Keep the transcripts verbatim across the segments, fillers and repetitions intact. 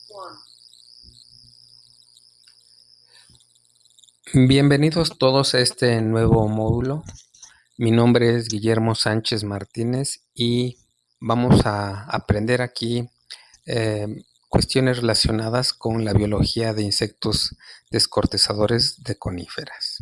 Bienvenidos todos a este nuevo módulo. Mi nombre es Guillermo Sánchez Martínez y vamos a aprender aquí eh, cuestiones relacionadas con la biología de insectos descortezadores de coníferas.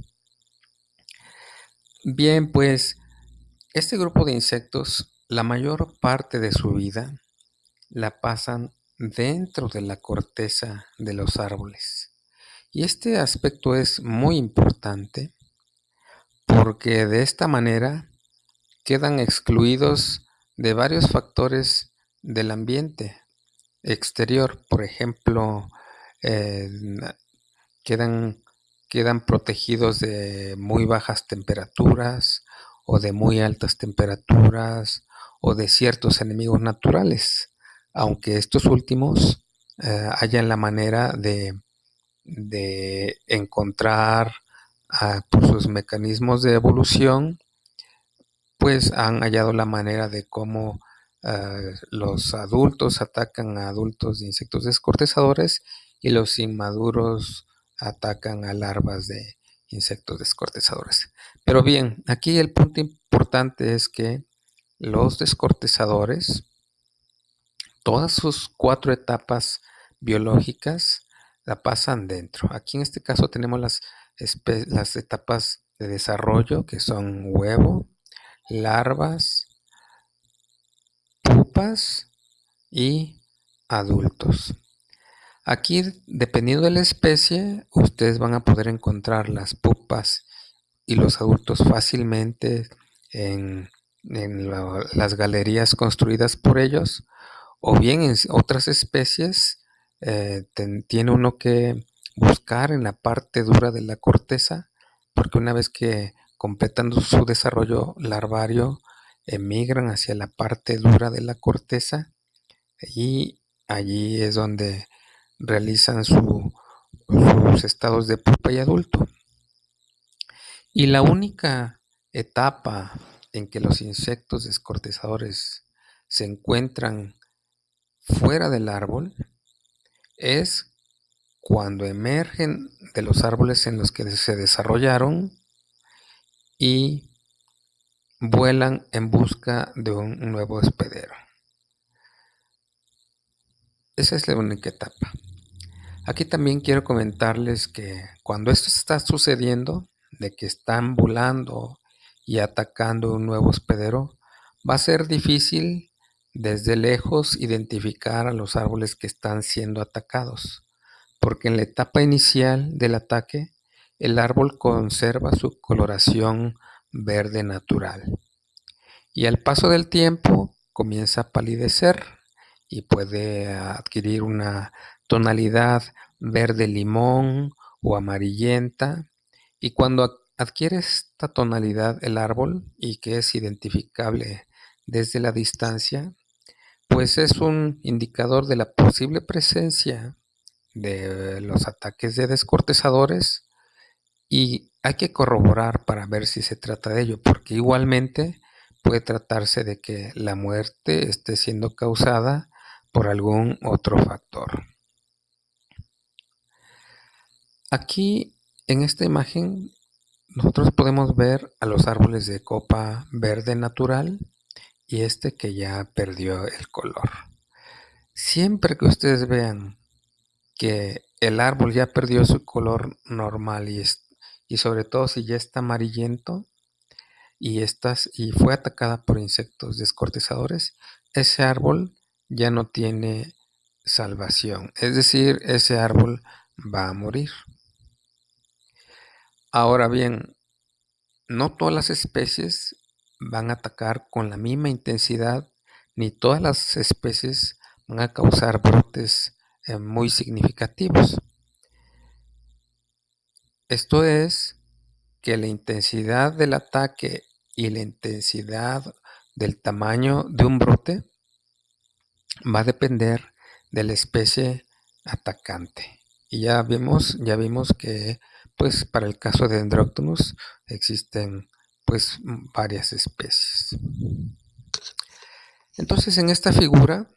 Bien, pues este grupo de insectos, la mayor parte de su vida la pasan dentro de la corteza de los árboles. Y este aspecto es muy importante porque de esta manera quedan excluidos de varios factores del ambiente exterior. Por ejemplo, eh, quedan, quedan protegidos de muy bajas temperaturas o de muy altas temperaturas o de ciertos enemigos naturales, aunque estos últimos eh, hayan la manera de, de encontrar uh, por sus mecanismos de evolución, pues han hallado la manera de cómo uh, los adultos atacan a adultos de insectos descortezadores y los inmaduros atacan a larvas de insectos descortezadores. Pero bien, aquí el punto importante es que los descortezadores, todas sus cuatro etapas biológicas la pasan dentro. Aquí en este caso tenemos las, las etapas de desarrollo, que son huevo, larvas, pupas y adultos. Aquí, dependiendo de la especie, ustedes van a poder encontrar las pupas y los adultos fácilmente en, en la, las galerías construidas por ellos, o bien en otras especies eh, ten, tiene uno que buscar en la parte dura de la corteza, porque una vez que completan su desarrollo larvario, emigran hacia la parte dura de la corteza y allí es donde realizan su, sus estados de pupa y adulto. Y la única etapa en que los insectos descortezadores se encuentran fuera del árbol es cuando emergen de los árboles en los que se desarrollaron y vuelan en busca de un nuevo hospedero. Esa es la única etapa. Aquí también quiero comentarles que cuando esto está sucediendo, de que están volando y atacando un nuevo hospedero, va a ser difícil desde lejos identificar a los árboles que están siendo atacados, porque en la etapa inicial del ataque, el árbol conserva su coloración verde natural y al paso del tiempo comienza a palidecer y puede adquirir una tonalidad verde limón o amarillenta, y cuando adquiere esta tonalidad el árbol y que es identificable desde la distancia, pues es un indicador de la posible presencia de los ataques de descortezadores, y hay que corroborar para ver si se trata de ello, porque igualmente puede tratarse de que la muerte esté siendo causada por algún otro factor. Aquí en esta imagen nosotros podemos ver a los árboles de copa verde natural y este que ya perdió el color. Siempre que ustedes vean que el árbol ya perdió su color normal y, es, y sobre todo si ya está amarillento y, estas, y fue atacada por insectos descortezadores, ese árbol ya no tiene salvación. Es decir, ese árbol va a morir. Ahora bien, no todas las especies van a atacar con la misma intensidad, ni todas las especies van a causar brotes eh, muy significativos. Esto es que la intensidad del ataque y la intensidad del tamaño de un brote va a depender de la especie atacante. Y ya vimos, ya vimos que pues para el caso de Dendroctonus existen pues varias especies. Entonces en esta figura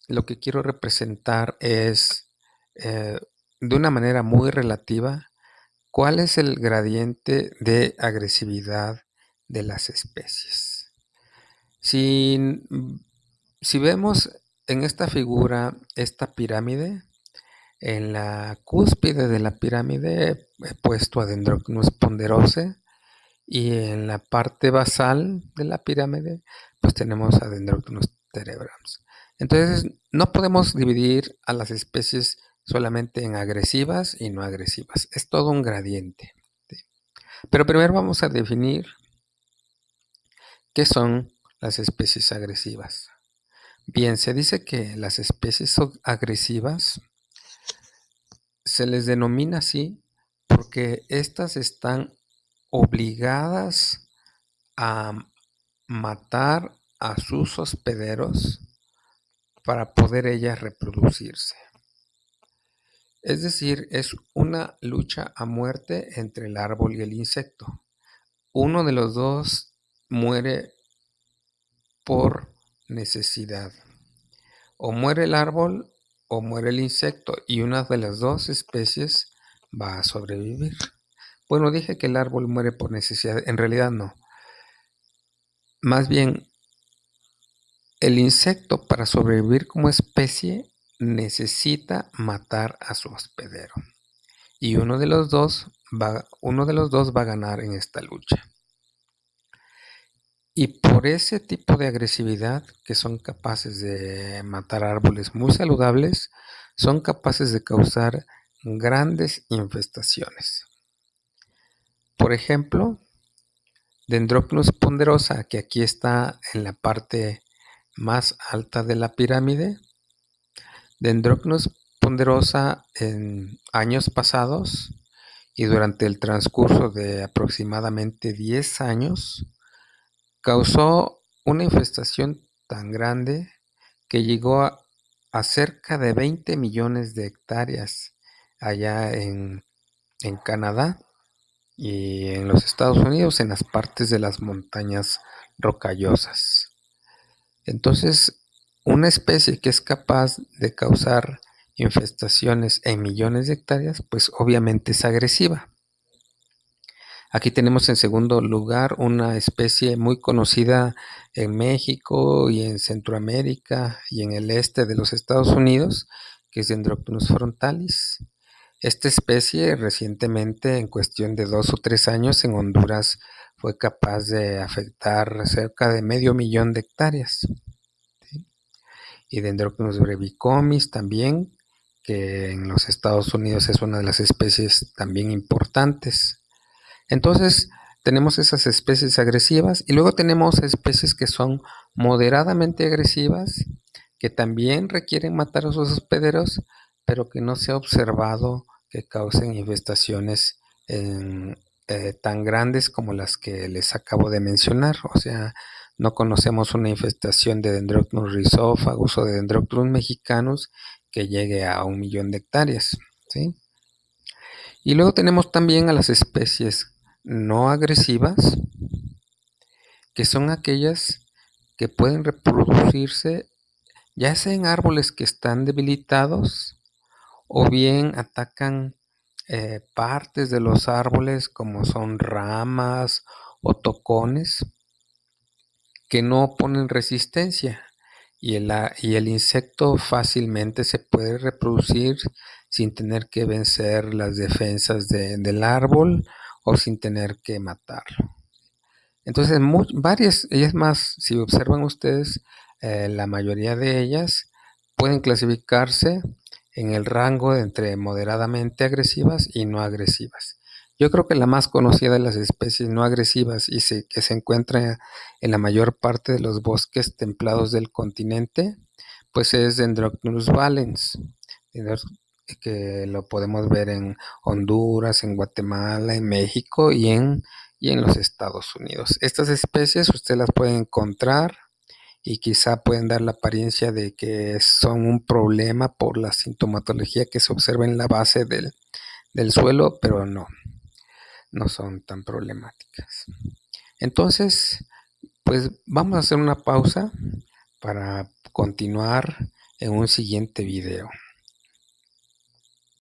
lo que quiero representar es, eh, de una manera muy relativa, cuál es el gradiente de agresividad de las especies. Si, si vemos en esta figura esta pirámide, en la cúspide de la pirámide he puesto a Dendrocnus ponderosa y en la parte basal de la pirámide pues tenemos a Dendrocnus terebrans. Entonces no podemos dividir a las especies solamente en agresivas y no agresivas, es todo un gradiente. ¿Sí? Pero primero vamos a definir qué son las especies agresivas. Bien, se dice que las especies agresivas se les denomina así porque éstas están obligadas a matar a sus hospederos para poder ellas reproducirse. Es decir, es una lucha a muerte entre el árbol y el insecto. Uno de los dos muere por necesidad. O muere el árbol o muere el insecto, y una de las dos especies va a sobrevivir. Bueno, dije que el árbol muere por necesidad, en realidad no. Más bien, el insecto para sobrevivir como especie necesita matar a su hospedero. Y uno de los dos va, uno de los dos va a ganar en esta lucha. Y por ese tipo de agresividad, que son capaces de matar árboles muy saludables, son capaces de causar grandes infestaciones. Por ejemplo, Dendrocnus ponderosa, que aquí está en la parte más alta de la pirámide. Dendrocnus ponderosa en años pasados y durante el transcurso de aproximadamente diez años, causó una infestación tan grande que llegó a, a cerca de veinte millones de hectáreas allá en, en Canadá y en los Estados Unidos, en las partes de las montañas rocallosas. Entonces, una especie que es capaz de causar infestaciones en millones de hectáreas, pues obviamente es agresiva. Aquí tenemos en segundo lugar una especie muy conocida en México y en Centroamérica y en el este de los Estados Unidos, que es Dendrocnus frontalis. Esta especie recientemente, en cuestión de dos o tres años, en Honduras fue capaz de afectar cerca de medio millón de hectáreas. ¿Sí? Y Dendrocnus brevicomis también, que en los Estados Unidos es una de las especies también importantes. Entonces tenemos esas especies agresivas y luego tenemos especies que son moderadamente agresivas, que también requieren matar a sus hospederos, pero que no se ha observado que causen infestaciones en, eh, tan grandes como las que les acabo de mencionar. O sea, no conocemos una infestación de Dendrocnus rhizophagus o de Dendrocnus mexicanus que llegue a un millón de hectáreas, ¿sí? Y luego tenemos también a las especies no agresivas, que son aquellas que pueden reproducirse ya sea en árboles que están debilitados o bien atacan eh, partes de los árboles como son ramas o tocones que no oponen resistencia y el, y el insecto fácilmente se puede reproducir sin tener que vencer las defensas de, del árbol o sin tener que matarlo. Entonces, muy, varias, y es más, si observan ustedes, eh, la mayoría de ellas pueden clasificarse en el rango de entre moderadamente agresivas y no agresivas. Yo creo que la más conocida de las especies no agresivas y se, que se encuentra en la mayor parte de los bosques templados del continente, pues es Dendrocnus valens, que lo podemos ver en Honduras, en Guatemala, en México y en, y en los Estados Unidos. Estas especies usted las puede encontrar y quizá pueden dar la apariencia de que son un problema por la sintomatología que se observa en la base del, del suelo, pero no, no son tan problemáticas. Entonces, pues vamos a hacer una pausa para continuar en un siguiente video.